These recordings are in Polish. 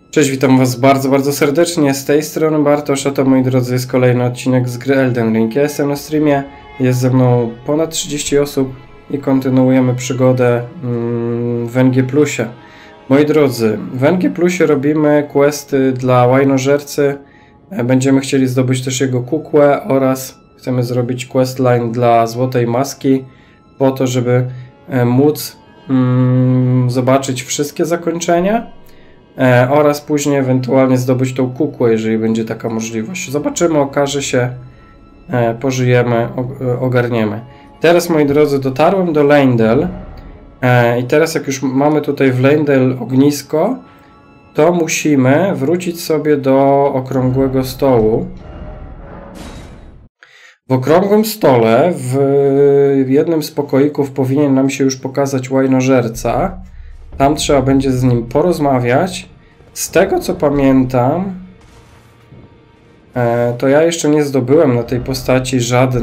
Cześć, witam was bardzo, bardzo serdecznie. Z tej strony Bartosz, a to, moi drodzy, jest kolejny odcinek z gry Elden Ring. Ja jestem na streamie, jest ze mną ponad 30 osób i kontynuujemy przygodę w NG+. Moi drodzy, w NG+ robimy questy dla łajnożercy. Będziemy chcieli zdobyć też jego kukłę oraz chcemy zrobić questline dla Złotej Maski po to, żeby móc zobaczyć wszystkie zakończenia. Oraz później ewentualnie zdobyć tą kukłę, jeżeli będzie taka możliwość. Zobaczymy, okaże się, pożyjemy, ogarniemy. Teraz, moi drodzy, dotarłem do Leyndell i teraz jak już mamy tutaj w Leyndell ognisko, to musimy wrócić sobie do okrągłego stołu. W okrągłym stole w jednym z pokoików powinien nam się już pokazać łajnożerca. Tam trzeba będzie z nim porozmawiać. Z tego co pamiętam, to ja jeszcze nie zdobyłem na tej postaci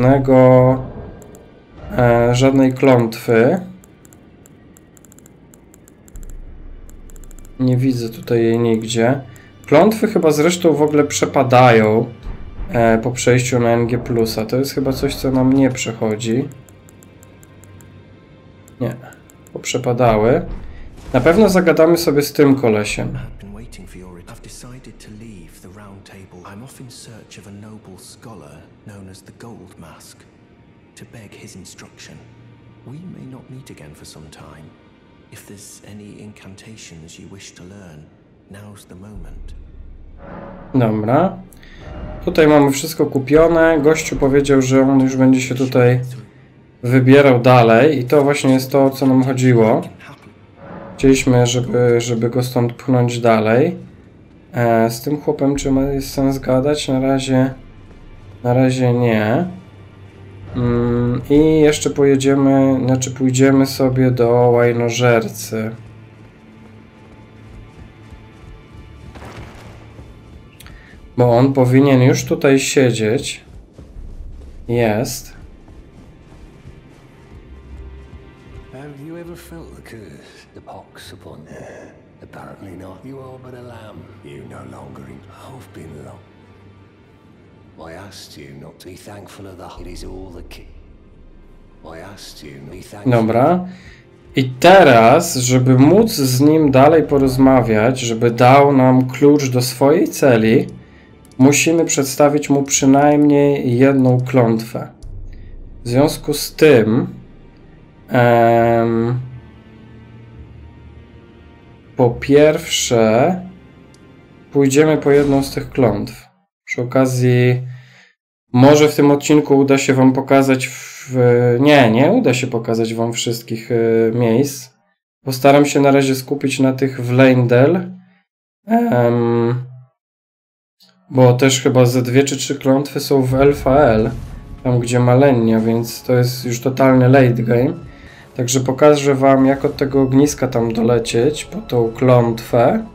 żadnej klątwy. Nie widzę tutaj jej nigdzie. Klątwy chyba zresztą w ogóle przepadają po przejściu na NG+. To jest chyba coś, co nam nie przechodzi. Nie, poprzepadały. Na pewno zagadamy sobie z tym kolesiem. Dobra. Tutaj mamy wszystko kupione. Gościu powiedział, że on już będzie się tutaj wybierał dalej i to właśnie jest to, o co nam chodziło. Chcieliśmy, żeby go stąd pchnąć dalej. Z tym chłopem czy jest sens gadać? Na razie nie. I jeszcze pójdziemy sobie do łajnożercy. Bo on powinien już tutaj siedzieć. Jest. The pox upon you. Apparently not. You are but a lamb. You no longer in. I've been long. I asked you not to be thankful of that. It is all the king. I asked you not to be thankful. Dobra. I teraz, żeby móc z nim dalej porozmawiać, żeby dał nam klucz do swojej celi, musimy przedstawić mu przynajmniej jedną klątwę. W związku z tym po pierwsze pójdziemy po jedną z tych klątw. Przy okazji może w tym odcinku uda się wam pokazać nie uda się pokazać wam wszystkich miejsc. Postaram się na razie skupić na tych w Leyndell. Bo też chyba ze 2 czy 3 klątwy są w LFL, tam gdzie Malenia, więc to jest już totalny late game. Także pokażę wam, jak od tego ogniska tam dolecieć po tą klątwę.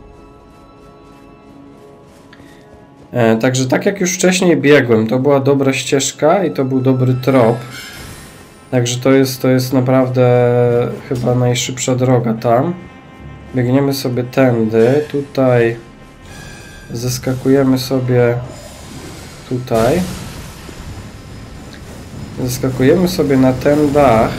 Także tak jak już wcześniej biegłem, to była dobra ścieżka i to był dobry trop. Także to jest naprawdę chyba najszybsza droga tam. Biegniemy sobie tędy, tutaj zeskakujemy sobie tutaj. Zeskakujemy sobie na ten dach.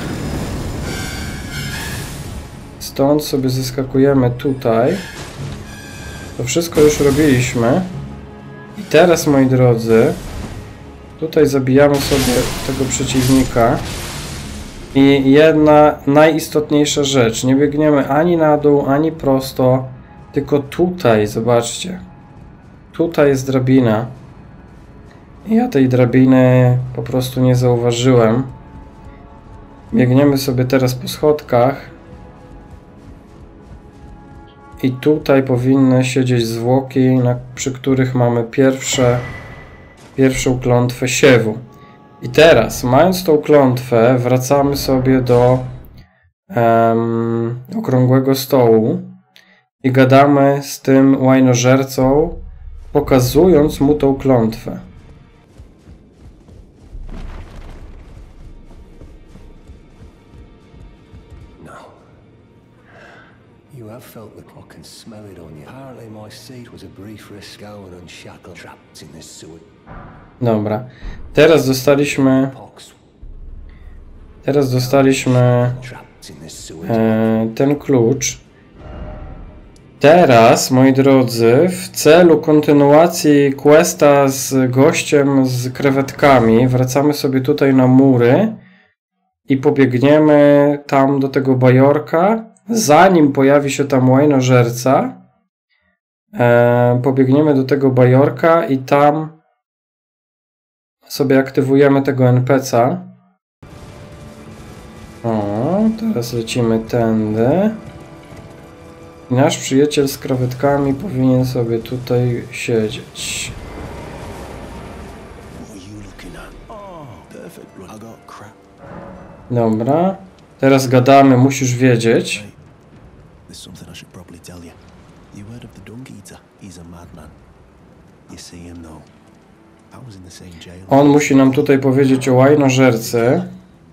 Stąd sobie zeskakujemy tutaj. To wszystko już robiliśmy. I teraz, moi drodzy, tutaj zabijamy sobie tego przeciwnika. I jedna najistotniejsza rzecz. Nie biegniemy ani na dół, ani prosto. Tylko tutaj, zobaczcie. Tutaj jest drabina. I ja tej drabiny po prostu nie zauważyłem. Biegniemy sobie teraz po schodkach. I tutaj powinny siedzieć zwłoki, przy których mamy pierwszą klątwę siewu. I teraz, mając tą klątwę, wracamy sobie do okrągłego stołu i gadamy z tym łajnożercą, pokazując mu tą klątwę. You have felt the I can smell it on you. Apparently my seed was a brief risk going unshackled, trapped in this sewer. Dobra. Teraz dostaliśmy ten klucz. Teraz, moi drodzy, w celu kontynuacji questa z gościem z krewetkami wracamy sobie tutaj na mury i pobiegniemy tam do tego bajorka. Zanim pojawi się tam łajnożerca, pobiegniemy do tego bajorka i tam sobie aktywujemy tego NPC-a. O, teraz lecimy tędy. I nasz przyjaciel z krewetkami powinien sobie tutaj siedzieć. Dobra. Teraz gadamy, musisz wiedzieć. On musi nam tutaj powiedzieć o łajnożercy.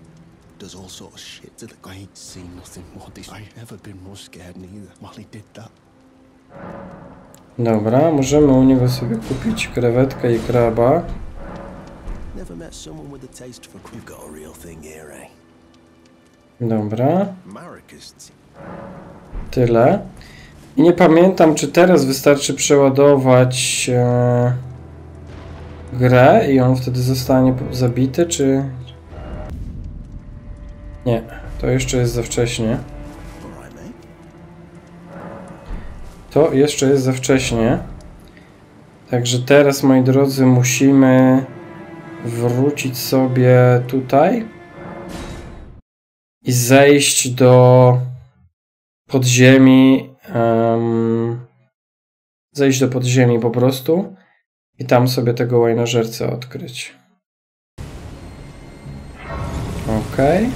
Dobra, możemy u niego sobie kupić krewetkę i kraba. Dobra. Tyle. I nie pamiętam, czy teraz wystarczy przeładować grę i on wtedy zostanie zabity, czy... Nie, to jeszcze jest za wcześnie. To jeszcze jest za wcześnie. Także teraz, moi drodzy, musimy wrócić sobie tutaj i zejść do podziemi. Zejść do podziemi po prostu i tam sobie tego łajnożercę odkryć. Okej.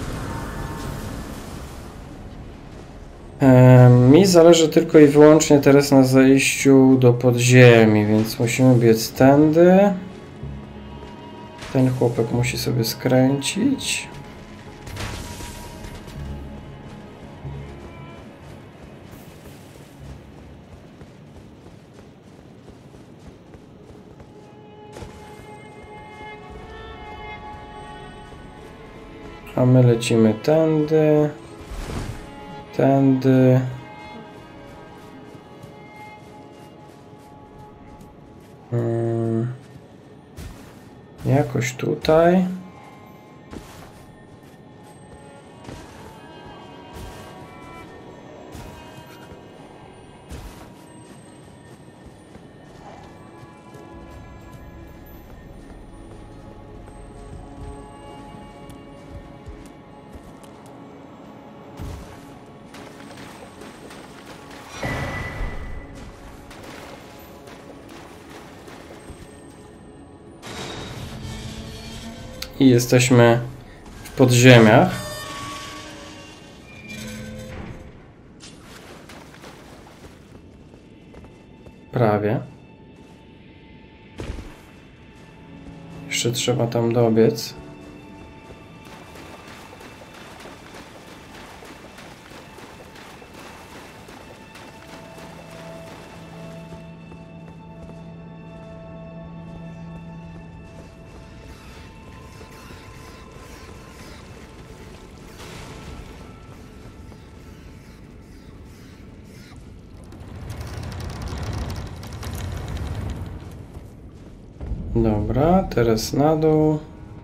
Mi zależy tylko i wyłącznie teraz na zejściu do podziemi, więc musimy biec tędy. Ten chłopak musi sobie skręcić. A my lecimy tędy. Tędy. Jakoś tutaj. I jesteśmy w podziemiach. Prawie. Jeszcze trzeba tam dobiec. Dobra, teraz na dół.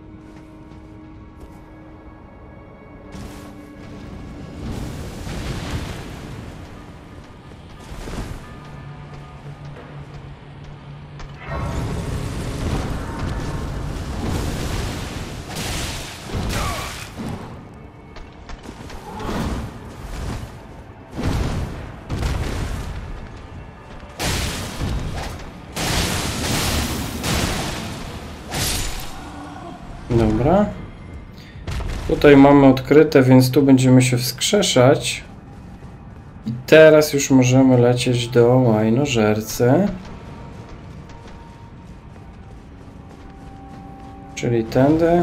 Dobra. Tutaj mamy odkryte, więc tu będziemy się wskrzeszać. I teraz już możemy lecieć do łajnożercy. Czyli tędy.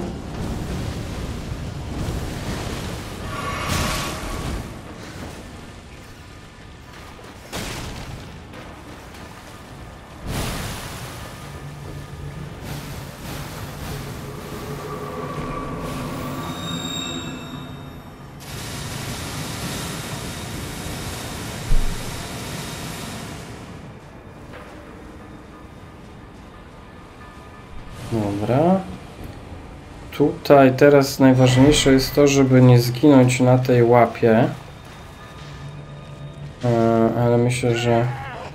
Dobra. Tutaj teraz najważniejsze jest to, żeby nie zginąć na tej łapie. Ale myślę, że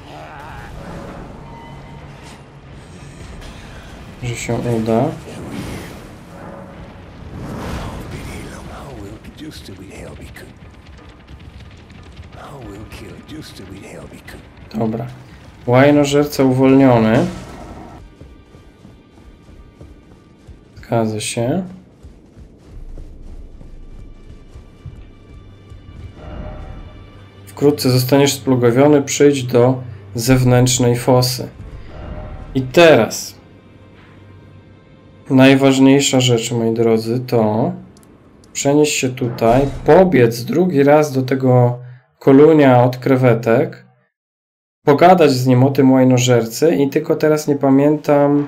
się uda. Dobra. Łajnożerca uwolniony. Zgadza się. Wkrótce zostaniesz splugowiony, przyjdź do zewnętrznej fosy. I teraz najważniejsza rzecz, moi drodzy, to przenieść się tutaj, pobiec drugi raz do tego kolunia od krewetek, pogadać z nim o tym łajnożercy i tylko teraz nie pamiętam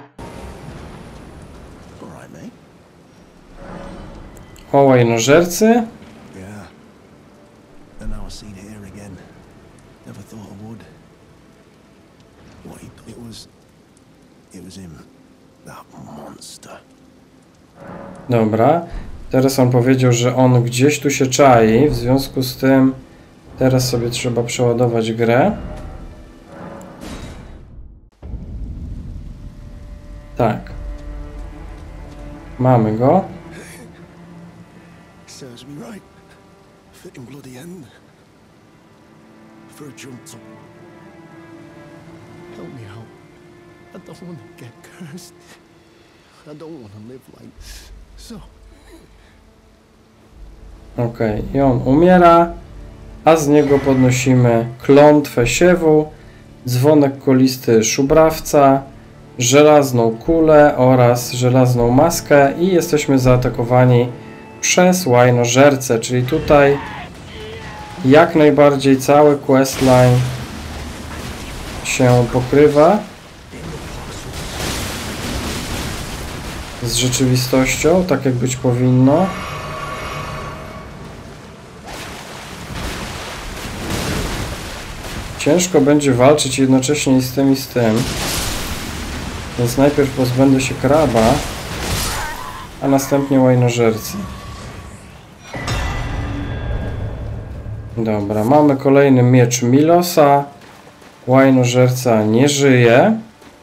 o łajnożercy. Dobra, teraz on powiedział, że on gdzieś tu się czai, w związku z tym teraz sobie trzeba przeładować grę. Tak. Mamy go. Okej, i on umiera, a z niego podnosimy klątwę siewu, dzwonek kulisty szubrawca, żelazną kulę oraz żelazną maskę i jesteśmy zaatakowani przez łajnożercę, czyli tutaj jak najbardziej cały questline się pokrywa z rzeczywistością, tak jak być powinno. Ciężko będzie walczyć jednocześnie i z tym, i z tym. Więc najpierw pozbędę się kraba, a następnie łajnożercy. Dobra, mamy kolejny miecz Milosa. Łajnożerca nie żyje.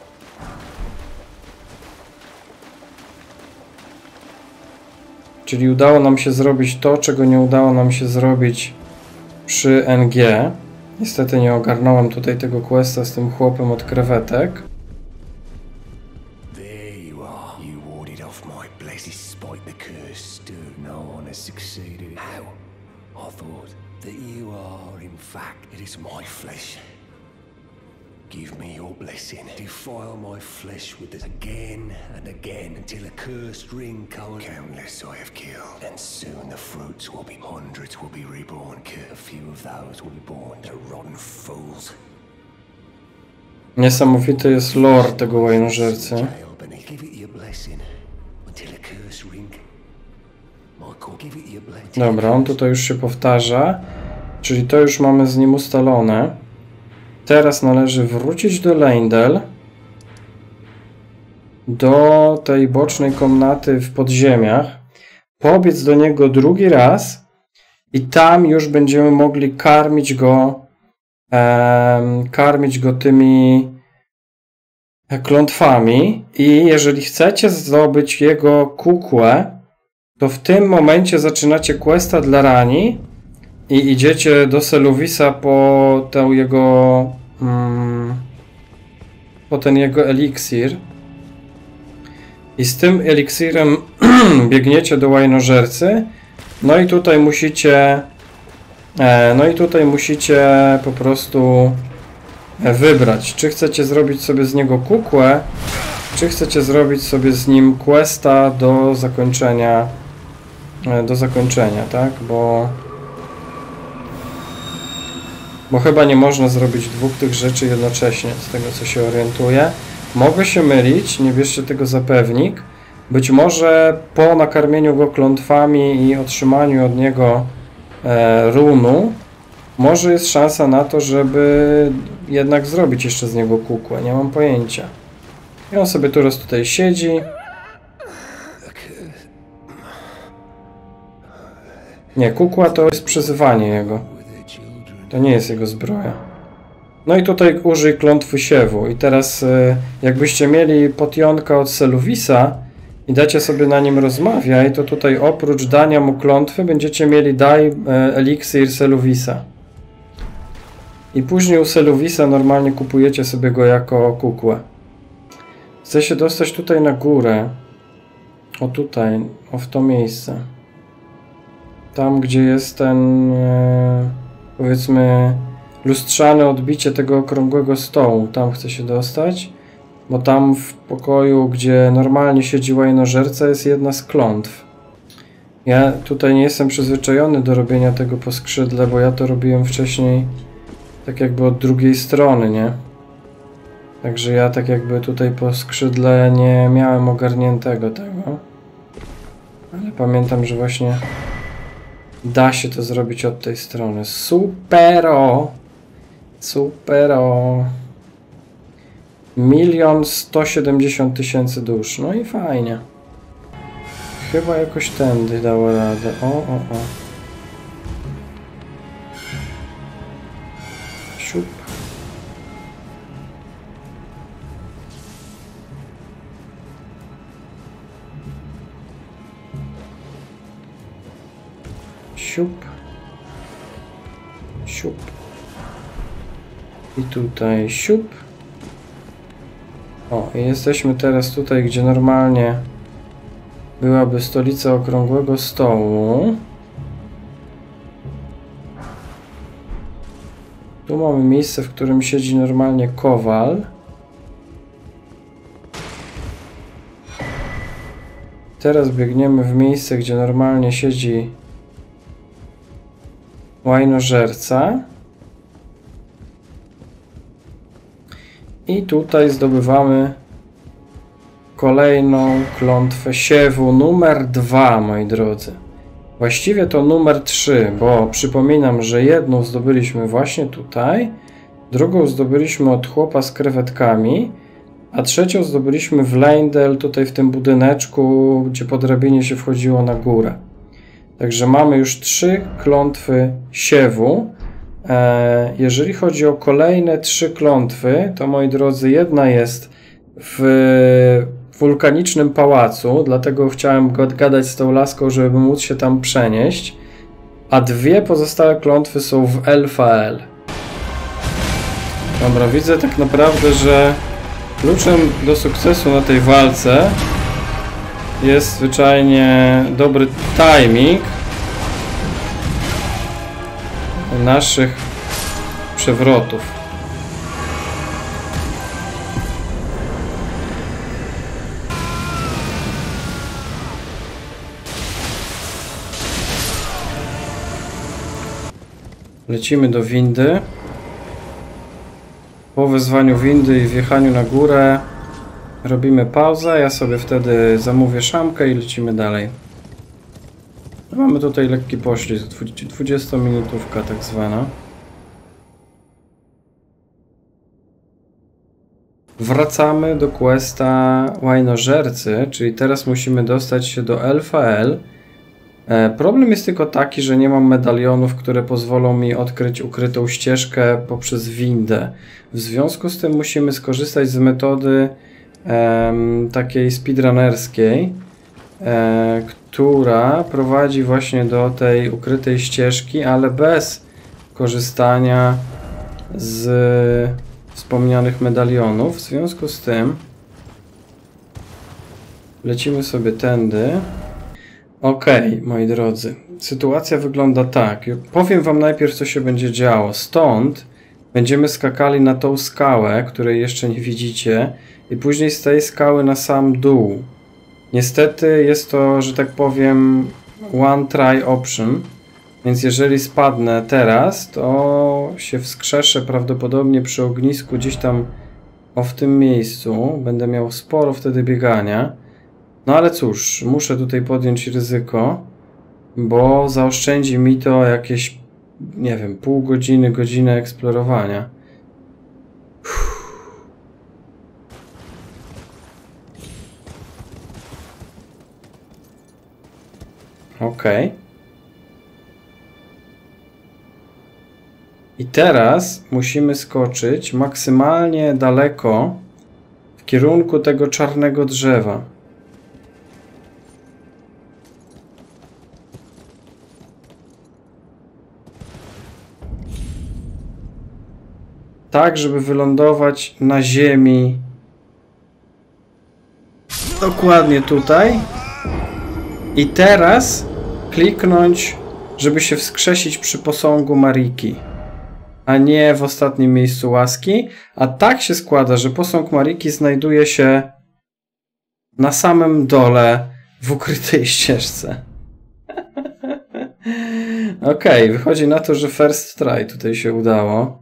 Czyli udało nam się zrobić to, czego nie udało nam się zrobić przy NG. Niestety nie ogarnąłem tutaj tego questa z tym chłopem od krewetek. Give me your blessing. Defile my flesh with it again and again until a cursed ring covered. Countless I have killed, and soon the fruits will be hundreds will be reborn. A few of those will be born to rotten fools. Niesamowity jest lore tego łajnożercy. Dobra, on tutaj już się powtarza, czyli to już mamy z nim ustalone. Teraz należy wrócić do Leyndell, do tej bocznej komnaty w podziemiach, pobiec do niego drugi raz i tam już będziemy mogli karmić go tymi klątwami i jeżeli chcecie zdobyć jego kukłę, to w tym momencie zaczynacie questa dla Rani i idziecie do Seluvisa po ten jego eliksir i z tym eliksirem biegniecie do łajnożercy, no i tutaj musicie po prostu wybrać, czy chcecie zrobić sobie z niego kukłę, czy chcecie zrobić sobie z nim questa do zakończenia, tak? Bo chyba nie można zrobić dwóch tych rzeczy jednocześnie, z tego co się orientuję. Mogę się mylić, nie bierzcie tego za pewnik. Być może po nakarmieniu go klątwami i otrzymaniu od niego runu, może jest szansa na to, żeby jednak zrobić jeszcze z niego kukłę. Nie mam pojęcia. I on sobie teraz tutaj siedzi. Nie, kukła to jest przyzywanie jego. To nie jest jego zbroja. No i tutaj użyj klątwy siewu. I teraz jakbyście mieli potionka od Seluvisa i dacie sobie na nim rozmawiaj, to tutaj oprócz dania mu klątwy będziecie mieli daj eliksir Seluvisa. I później u Seluvisa normalnie kupujecie sobie go jako kukłę. Chcę się dostać tutaj na górę. O tutaj, o w to miejsce. Tam, gdzie jest ten, powiedzmy, lustrzane odbicie tego okrągłego stołu. Tam chcę się dostać, bo tam w pokoju, gdzie normalnie siedzi łajnożerca, jest jedna z klątw. Ja tutaj nie jestem przyzwyczajony do robienia tego po skrzydle, bo ja to robiłem wcześniej tak jakby od drugiej strony, nie? Także ja tak jakby tutaj po skrzydle nie miałem ogarniętego tego. Ale pamiętam, że właśnie da się to zrobić od tej strony. Supero! Supero! 1 170 000 dusz. No i fajnie. Chyba jakoś tędy dało radę. O. Siup. Siup. Siup. I tutaj siup. O, i jesteśmy teraz tutaj, gdzie normalnie byłaby stolica okrągłego stołu. Tu mamy miejsce, w którym siedzi normalnie kowal. Teraz biegniemy w miejsce, gdzie normalnie siedzi łajnożerca. I tutaj zdobywamy kolejną klątwę siewu numer 2, moi drodzy. Właściwie to numer 3, bo przypominam, że jedną zdobyliśmy właśnie tutaj, drugą zdobyliśmy od chłopa z krewetkami, a trzecią zdobyliśmy w Leyndell, tutaj w tym budyneczku, gdzie po drabinie się wchodziło na górę. Także mamy już 3 klątwy siewu. Jeżeli chodzi o kolejne 3 klątwy, to moi drodzy, jedna jest w wulkanicznym pałacu, dlatego chciałem gadać z tą laską, żeby móc się tam przenieść, a 2 pozostałe klątwy są w Elfael. Dobra, widzę tak naprawdę, że kluczem do sukcesu na tej walce jest zwyczajnie dobry timing naszych przewrotów. Lecimy do windy. Po wezwaniu windy i wjechaniu na górę robimy pauzę. Ja sobie wtedy zamówię szamkę i lecimy dalej. Mamy tutaj lekki poślizg, 20-minutówka tak zwana. Wracamy do questa łajnożercy, czyli teraz musimy dostać się do Elfael. Problem jest tylko taki, że nie mam medalionów, które pozwolą mi odkryć ukrytą ścieżkę poprzez windę. W związku z tym musimy skorzystać z metody takiej speedrunnerskiej, która prowadzi właśnie do tej ukrytej ścieżki, ale bez korzystania z wspomnianych medalionów. W związku z tym lecimy sobie tędy. Okej, moi drodzy, sytuacja wygląda tak. Powiem wam najpierw, co się będzie działo. Stąd będziemy skakali na tą skałę, której jeszcze nie widzicie, i później z tej skały na sam dół. Niestety jest to, że tak powiem, one try option, więc jeżeli spadnę teraz, to się wskrzeszę prawdopodobnie przy ognisku gdzieś tam w tym miejscu. Będę miał sporo wtedy biegania. No ale cóż, muszę tutaj podjąć ryzyko, bo zaoszczędzi mi to jakieś, nie wiem, pół godziny, godzinę eksplorowania. Okej. I teraz musimy skoczyć maksymalnie daleko w kierunku tego czarnego drzewa. Tak, żeby wylądować na ziemi. Dokładnie tutaj. I teraz kliknąć, żeby się wskrzesić przy posągu Mariki, a nie w ostatnim miejscu łaski. A tak się składa, że posąg Mariki znajduje się na samym dole w ukrytej ścieżce. Okej, wychodzi na to, że first try tutaj się udało.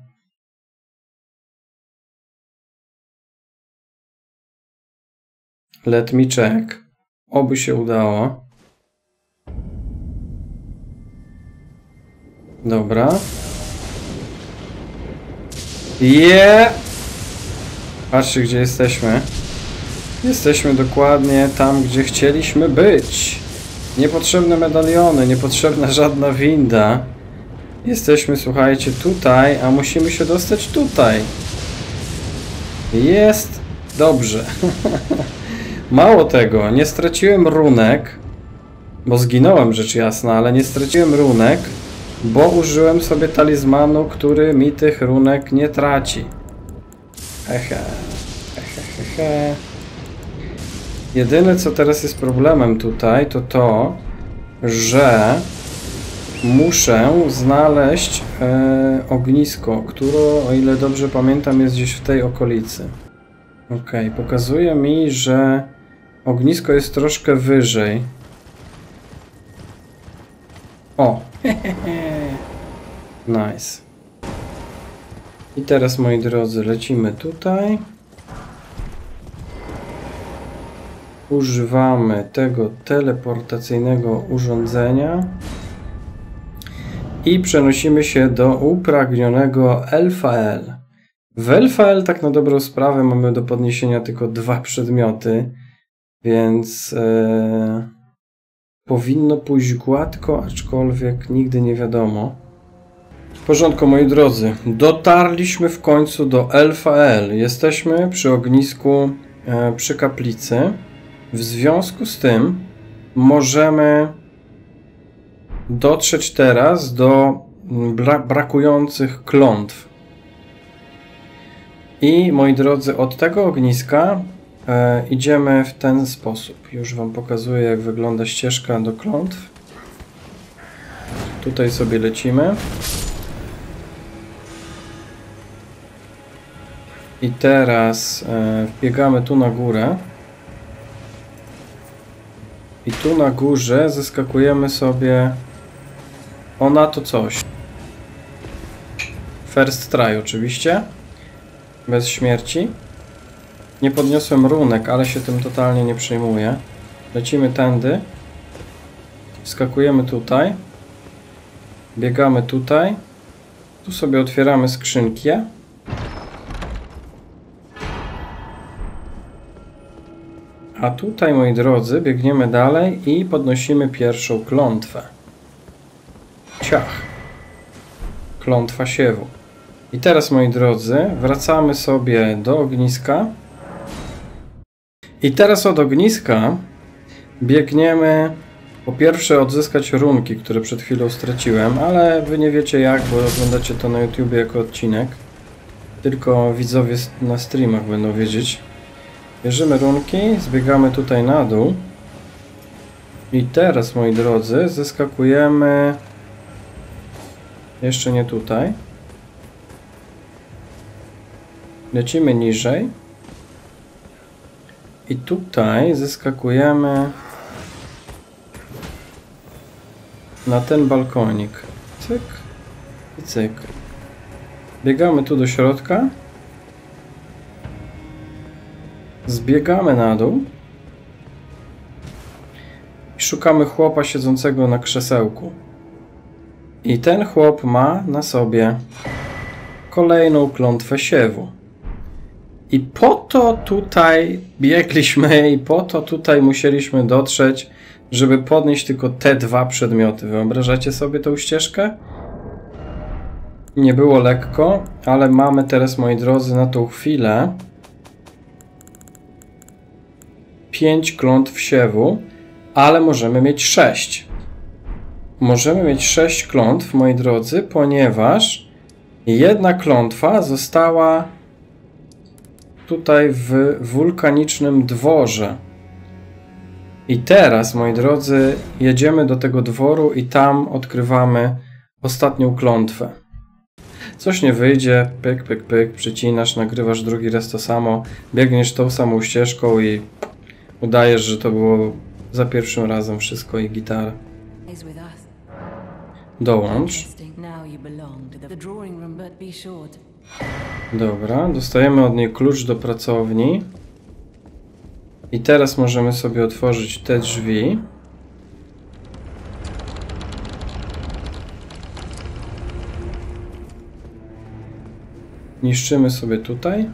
Let me check. Oby się udało. Dobra. Patrzcie, gdzie jesteśmy. Jesteśmy dokładnie tam, gdzie chcieliśmy być. Niepotrzebne medaliony, niepotrzebna żadna winda. Jesteśmy, słuchajcie, tutaj, a musimy się dostać tutaj. Jest dobrze. Mało tego, nie straciłem runek, bo zginąłem, rzecz jasna, ale nie straciłem runek, bo użyłem sobie talizmanu, który mi tych runek nie traci. Jedyne, co teraz jest problemem tutaj, to to, że muszę znaleźć ognisko, które, o ile dobrze pamiętam, jest gdzieś w tej okolicy. Okej, pokazuje mi, że ognisko jest troszkę wyżej. O! Nice. I teraz, moi drodzy, lecimy tutaj. Używamy tego teleportacyjnego urządzenia. I przenosimy się do upragnionego Elfael. W Elfael tak na dobrą sprawę mamy do podniesienia tylko 2 przedmioty, więc powinno pójść gładko, aczkolwiek nigdy nie wiadomo. W porządku, moi drodzy, dotarliśmy w końcu do Elfael. Jesteśmy przy ognisku, przy kaplicy. W związku z tym możemy dotrzeć teraz do brakujących klątw. I, moi drodzy, od tego ogniska idziemy w ten sposób. Już wam pokazuję, jak wygląda ścieżka do klątw. Tutaj sobie lecimy. I teraz wbiegamy tu na górę. I tu na górze zeskakujemy sobie na to coś. First try oczywiście. Bez śmierci. Nie podniosłem runek, ale się tym totalnie nie przejmuję. Lecimy tędy. Wskakujemy tutaj. Biegamy tutaj. Tu sobie otwieramy skrzynki. A tutaj, moi drodzy, biegniemy dalej i podnosimy pierwszą klątwę. Ciach. Klątwa siewu. I teraz, moi drodzy, wracamy sobie do ogniska. I teraz od ogniska biegniemy po pierwsze odzyskać runki, które przed chwilą straciłem, ale wy nie wiecie jak, bo oglądacie to na YouTubie jako odcinek. Tylko widzowie na streamach będą wiedzieć. Bierzemy runki, zbiegamy tutaj na dół. I teraz, moi drodzy, zeskakujemy jeszcze nie tutaj. Lecimy niżej. I tutaj zeskakujemy na ten balkonik. Cyk i cyk. Biegamy tu do środka. Zbiegamy na dół. I szukamy chłopa siedzącego na krzesełku. I ten chłop ma na sobie kolejną klątwę siewu. I po to tutaj biegliśmy i po to tutaj musieliśmy dotrzeć, żeby podnieść tylko te 2 przedmioty. Wyobrażacie sobie tą ścieżkę? Nie było lekko, ale mamy teraz, moi drodzy, na tą chwilę 5 klątw siewu, ale możemy mieć 6. Możemy mieć 6 klątw, moi drodzy, ponieważ jedna klątwa została tutaj w wulkanicznym dworze. I teraz, moi drodzy, jedziemy do tego dworu i tam odkrywamy ostatnią klątwę. Coś nie wyjdzie, pyk, pyk, pyk, przycinasz, nagrywasz drugi raz to samo, biegniesz tą samą ścieżką i udajesz, że to było za pierwszym razem wszystko i gitara. Dołącz. Dobra, dostajemy od niej klucz do pracowni. I teraz możemy sobie otworzyć te drzwi. Niszczymy sobie tutaj.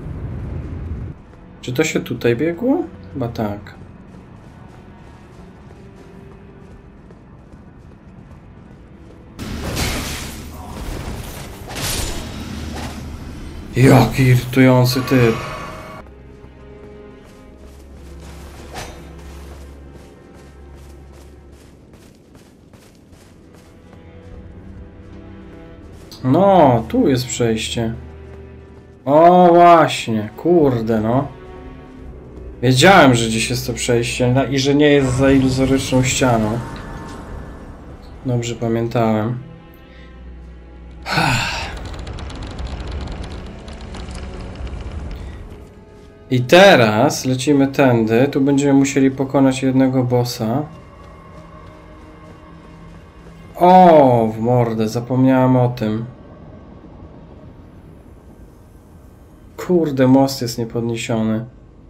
Czy to się tutaj biegło? Chyba tak. Jaki irytujący typ. No, tu jest przejście. O, właśnie, kurde, no. Wiedziałem, że gdzieś jest to przejście i że nie jest za iluzoryczną ścianą. Dobrze pamiętałem. I teraz lecimy tędy. Tu będziemy musieli pokonać jednego bossa. O, w mordę, zapomniałem o tym. Kurde, most jest niepodniesiony.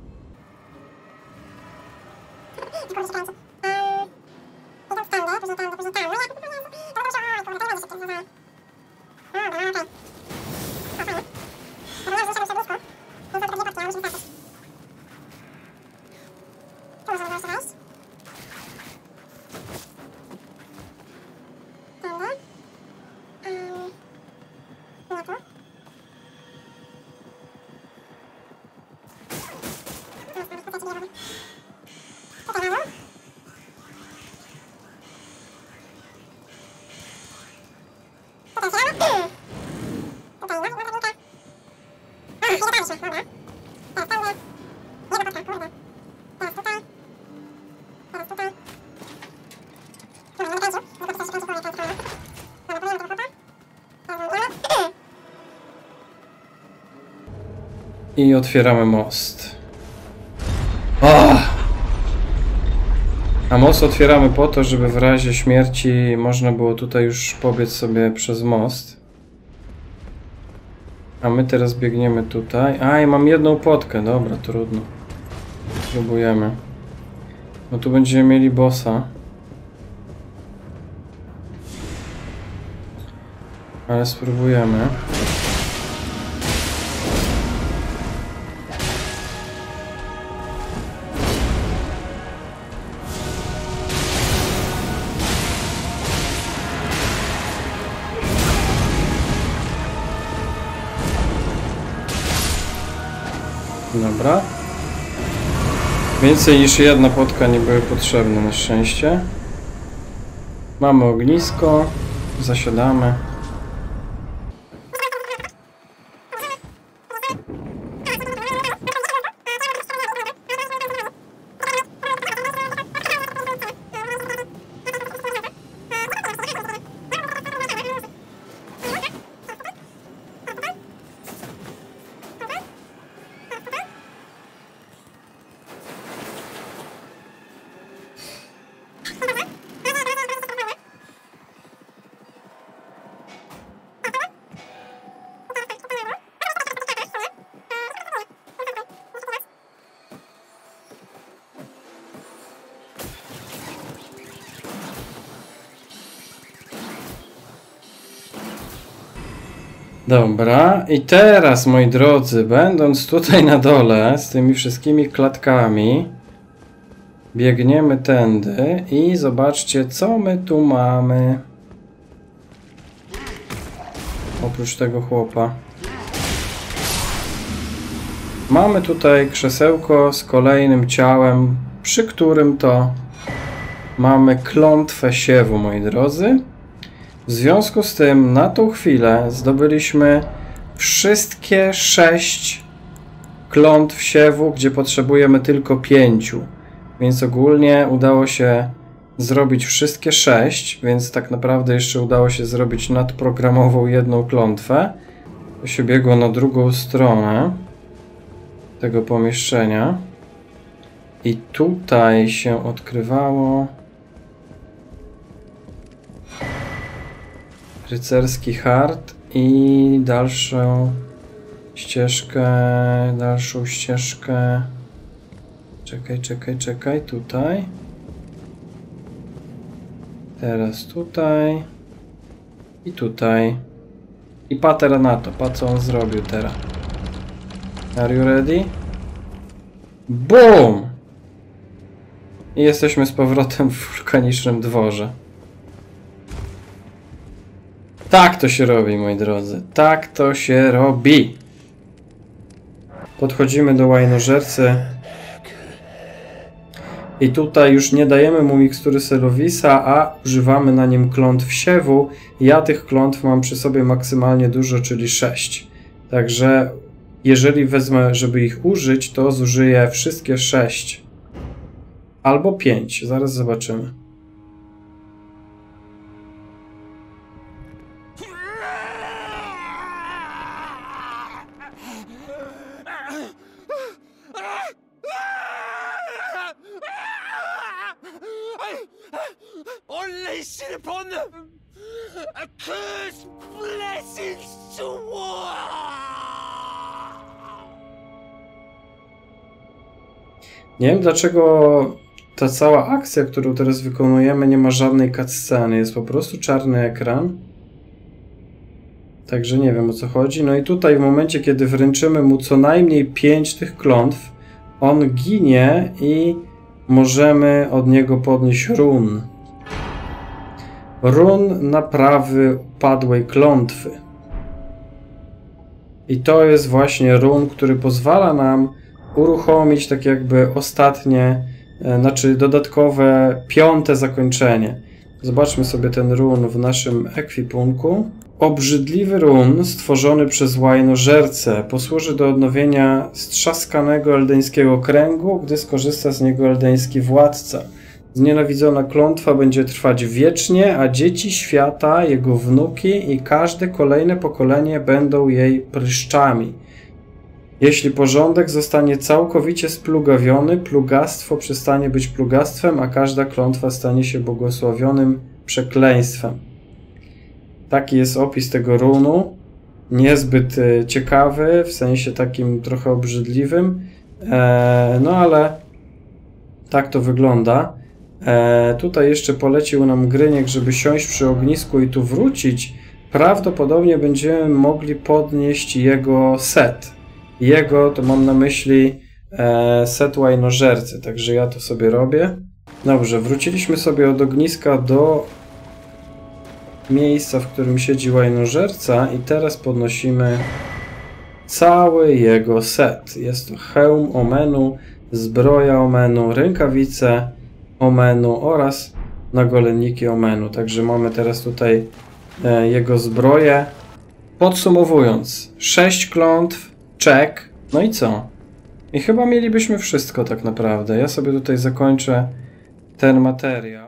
I otwieramy most. A most otwieramy po to, żeby w razie śmierci można było tutaj już pobiec sobie przez most. A my teraz biegniemy tutaj. A, i mam jedną potkę. Dobra, trudno. Spróbujemy. No tu będziemy mieli bossa. Ale spróbujemy. Dobra. Więcej niż jedna potka nie były potrzebne na szczęście. Mamy ognisko. Zasiadamy. Dobra, i teraz, moi drodzy, będąc tutaj na dole z tymi wszystkimi klatkami, biegniemy tędy i zobaczcie, co my tu mamy. oprócz tego chłopa. Mamy tutaj krzesełko z kolejnym ciałem, przy którym to mamy klątwę siewu, moi drodzy. W związku z tym na tą chwilę zdobyliśmy wszystkie 6 klątw siewu, gdzie potrzebujemy tylko 5. Więc ogólnie udało się zrobić wszystkie 6, więc tak naprawdę jeszcze udało się zrobić nadprogramową jedną klątwę. To się biegło na drugą stronę tego pomieszczenia. I tutaj się odkrywało rycerski hard i dalszą ścieżkę. Czekaj, tutaj. Teraz tutaj. I tutaj. I patrz na to, patrz co on zrobił teraz. Are you ready? BOOM! I jesteśmy z powrotem w wulkanicznym dworze. Tak to się robi, moi drodzy. Tak to się robi. Podchodzimy do łajnożercy. I tutaj już nie dajemy mu mikstury Selovisa, a używamy na nim klątw siewu. Ja tych klątw mam przy sobie maksymalnie dużo, czyli 6. Także jeżeli wezmę, żeby ich użyć, to zużyję wszystkie 6. Albo 5. Zaraz zobaczymy. Unleash it upon them! A curse blessings to war! Nie wiem dlaczego ta cała akcja, którą teraz wykonujemy, nie ma żadnej cutsceny. Jest po prostu czarny ekran. Także nie wiem o co chodzi. No i tutaj w momencie, kiedy wręczymy mu co najmniej 5 tych klątw, on ginie i możemy od niego podnieść run. Run naprawy upadłej klątwy. I to jest właśnie run, który pozwala nam uruchomić tak jakby ostatnie, znaczy dodatkowe 5. zakończenie. Zobaczmy sobie ten run w naszym ekwipunku. Obrzydliwy run stworzony przez łajnożercę posłuży do odnowienia strzaskanego eldeńskiego kręgu, gdy skorzysta z niego eldeński władca. Znienawidzona klątwa będzie trwać wiecznie, a dzieci świata, jego wnuki i każde kolejne pokolenie będą jej pryszczami. Jeśli porządek zostanie całkowicie splugawiony, plugastwo przestanie być plugastwem, a każda klątwa stanie się błogosławionym przekleństwem. Taki jest opis tego runu. Niezbyt ciekawy, w sensie takim trochę obrzydliwym. No ale tak to wygląda. Tutaj jeszcze polecił nam Gryniek, żeby siąść przy ognisku i tu wrócić. Prawdopodobnie będziemy mogli podnieść jego set. Jego to mam na myśli set łajnożercy, także ja to sobie robię. Dobrze, wróciliśmy sobie od ogniska do miejsca, w którym siedzi łajnożerca i teraz podnosimy cały jego set. Jest to hełm Omenu, zbroja Omenu, rękawice Omenu oraz nagolenniki Omenu. Także mamy teraz tutaj jego zbroję. Podsumowując, 6 klątw, check. No i co? I chyba mielibyśmy wszystko tak naprawdę. Ja sobie tutaj zakończę ten materiał.